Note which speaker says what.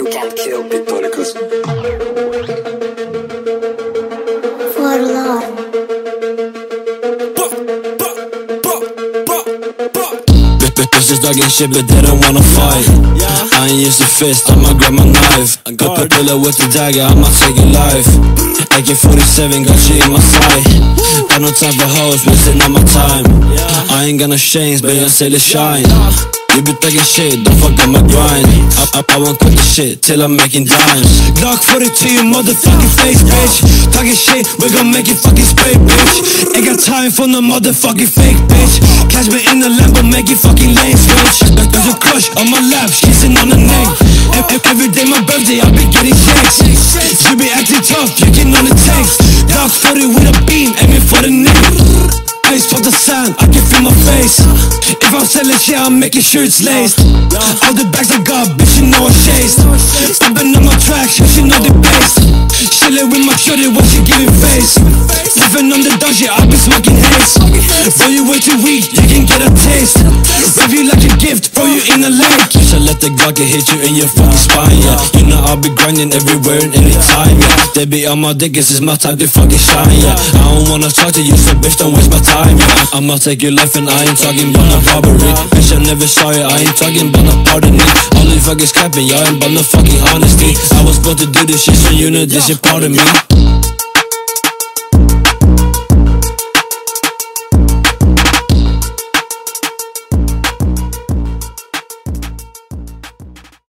Speaker 1: You can't kill Pictoricus.
Speaker 2: For love.
Speaker 3: Bitches talking shit but they don't wanna fight. I ain't used to fist, I'ma grab my knife. Got the pillar with the dagger, I'ma take your life. AK-47 got you in my sight. Got no time for hoes, wasting all my time. I ain't gonna change, Beyonce let's shine. You be talking shit, don't fuck up my grind. I won't cut the shit till I'm making dimes. Glock 40 to your motherfucking face, bitch. Talking shit, we gon' make it fucking spray, bitch. Ain't got time for no motherfucking fake, bitch. Catch me in the Lambo, make it fucking lane switch. There's a crush on my lap, kissing on the neck. Every day my birthday, I be getting checks. You be acting tough, drinking on the text. Glock 40 with a beam, aiming for the neck. Ice for the sound, I can feel my face. If I'm selling shit, I'm making sure it's laced. All the bags I got, bitch, you know I'm chased. Bumping on my tracks, you should know the bass. Chillin' with my shorty when she giving face. Living on the dodgy, I be smoking haze. Bro, you way too weak, you can get a taste. Love you like a gift, throw you in a lake. So let the Glock hit you in your fucking spine, yeah. You know I'll be grinding everywhere and anytime, yeah. They be on my dick, it's my time to fucking shine, yeah. I don't wanna talk to you, so bitch, don't waste my time, yeah. I'ma take your life and I ain't talking about no robbery. Bitch, I never saw you, I ain't talking about no pardon me. All you fuckers capping, y'all ain't about no fucking honesty. I was born to do this shit, so you know this shit part of me.